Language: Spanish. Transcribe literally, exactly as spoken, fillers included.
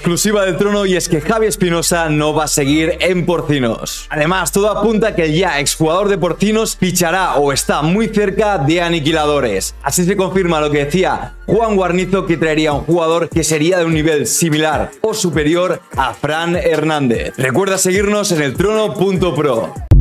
exclusiva del Trono, y es que Javi Espinosa no va a seguir en Porcinos. Además, todo apunta a que el ya exjugador de Porcinos fichará o está muy cerca de Aniquiladores. Así se confirma lo que decía Juan Guarnizo, que traería un jugador que sería de un nivel similar o superior a Fran Hernández. Recuerda seguirnos en el trono punto pro.